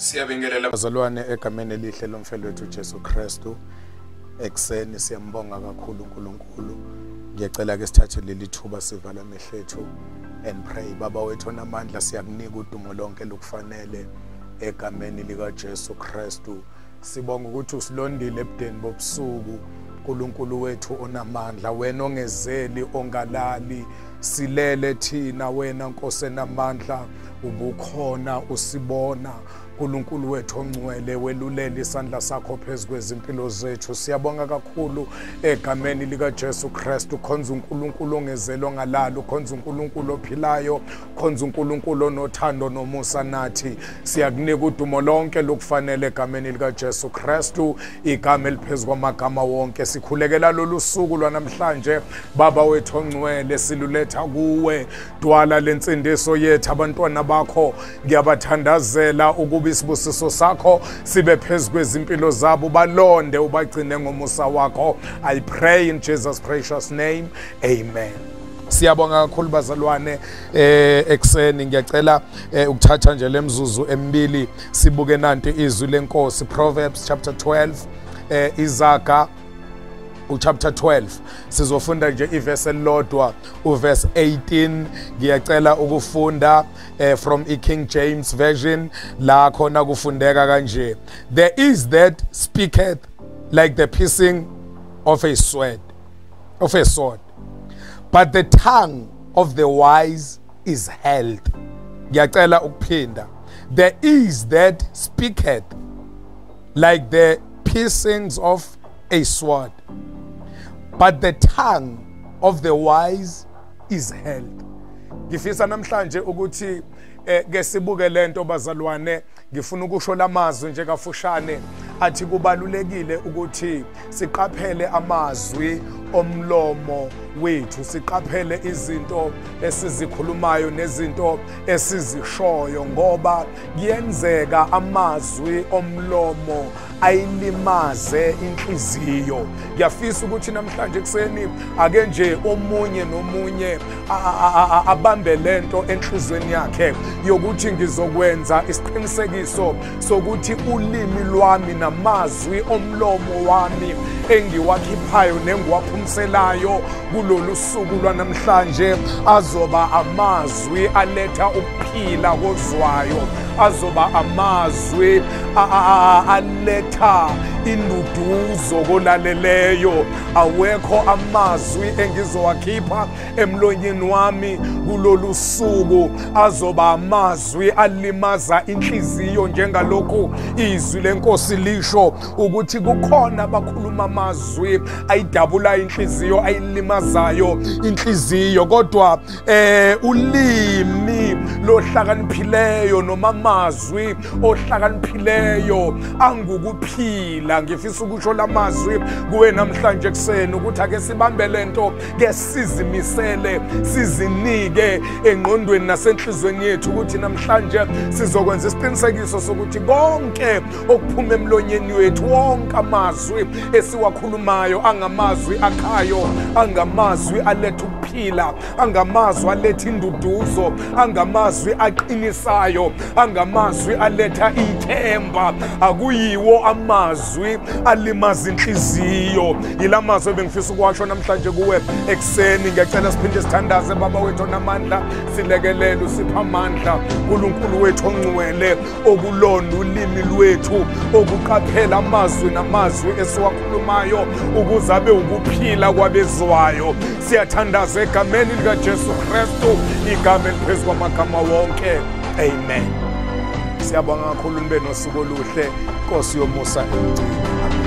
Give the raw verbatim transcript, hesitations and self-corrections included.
Siyabingelela bazalwane egameni elihle lomfelo wethu Jesu Kristu. Ekseni siyambonga kakhulu uNkulunkulu. Ngiyacela ke sithathe leli thuba sivala amehlo ethu and pray. Baba wethu onamandla, siyakunika udumo lonke lokufanele egameni lika Jesu Kristu. Sibonga ukuthi usilondile ebudeni bobusuku. uNkulunkulu wethu onamandla, wena ongezeli, ongalali, silele thina, wena Nkosi enamandla, ubukhona, usibona. uNkulunkulu wethu ongcwele, welulele isandla sakho phezu kwezimpilo zethu. Siyabonga kakhulu egameni lika Jesu Kristu. Khonza uNkulunkulu ongezelo ngalalo, khonza uNkulunkulu ophilayo, khonza uNkulunkulu onothando nomusa nathi. Siyakunika udumo lonke lokufanele egameni lika Jesu Kristu, igama eliphezulu kwamagama wonke. Sikhulekela lolu suku lwanamhlanje, Baba wethu ongcwele, siluletha kuwe. Dwala lensindiso yethu, abantwana bakho ngiyabathandazela ukuba isibusiso sakho sibe phezu kwezimpilo zabo, balonde ubagcine ngomusa wakho. I pray in Jesus precious name, amen. Siyabonga kakhulu bazalwane eh ekseni. Ngiyacela ukuthatha nje lemzuzu emibili sibuke nanti izwi lenkosi. Proverbs chapter twelve, eh Izaga chapter twelve. Sizofunda nje iverse elilodwa, uverse eighteen. Ngiyacela ukufunda eh, from i King James version, la khona kufundeka kanje: There is that speaketh like the piercing of a sword of a sword, but the tongue of the wise is held. Ngiyacela ukuphinda: There is that speaketh like the piercings of a sword, but the tongue of the wise is held. Ngifisa namhlanje ukuthi ke sibuke lento bazalwane. Ngifuna ukusho lamazwi nje kafushane athi kubalulekile ukuthi siqaphele amazwi omlomo wethu, siqaphele izinto esizikhulumayo nezinto esizishoyo, ngoba kuyenzeka amazwi omlomo ayilimaze inhliziyo. Ngiyafisa ukuthi namhlanje kuseni ake nje omunye nomunye abambe lento enhlizweni yakhe yokuthi ngizokwenza isiqinisekiso sokuthi ulimi lwami namazwi omlomo wami engiwakhiphayo nengiwaphumselayo kulolu suku lwanamhlanje azoba amazwi aletha ukuphila kozwayo, azoba amazwi aletha induduzo kolaleleyo. Awekho amazwi engizowakhipha emlonyeni wami kulolu suku azoba amazwi alimaza inhliziyo, njengalokhu izwi lenkosi lisho ukuthi kukhona abakhuluma amazwi ayidabula inhliziyo, ayilimazayo inhliziyo. Kodwa eh ulimi lohlakaniphileyo noma amazwi ohlakaniphileyo angukuphila. Ngifisa ukusho lamazwi kuwe namhlanje kuseni ukuthi ake sibambe lento, ke sizimisele, sizinike engqondweni nasenhlizweni yethu ukuthi namhlanje sizokwenza isiqinisekiso sokuthi konke okuphuma emlonyeni wethu, wonke amazwi esiwakhulumayo angamazwi akhayo, angamazwi aletha ukuphila, angamazwi aletha induduzo, angamazwi aqinisayo, angamazwi aletha ithemba. Akuyiwo amazwi alimaza inhliziyo. Yilamazwi ebengifisa ukwasho namhlanje kuwe ekseni. Ngiyacela siphinde sithandaze Baba wethu onamandla, silekelele, usipha amandla uNkulunkulu wethu ongcwele, okulonda ulimi lwethu, okuqaphela amazwi namazwi esiwakhulumayo ukuze abe ukuphila kwabezwayo. Siyathandaza egameni lika Jesu Kristu, igama eliphezulu kwamagama wonke, amen. Siyabonga kakhulu nibe nosuku oluhle. Nkosi yomusa emgcini.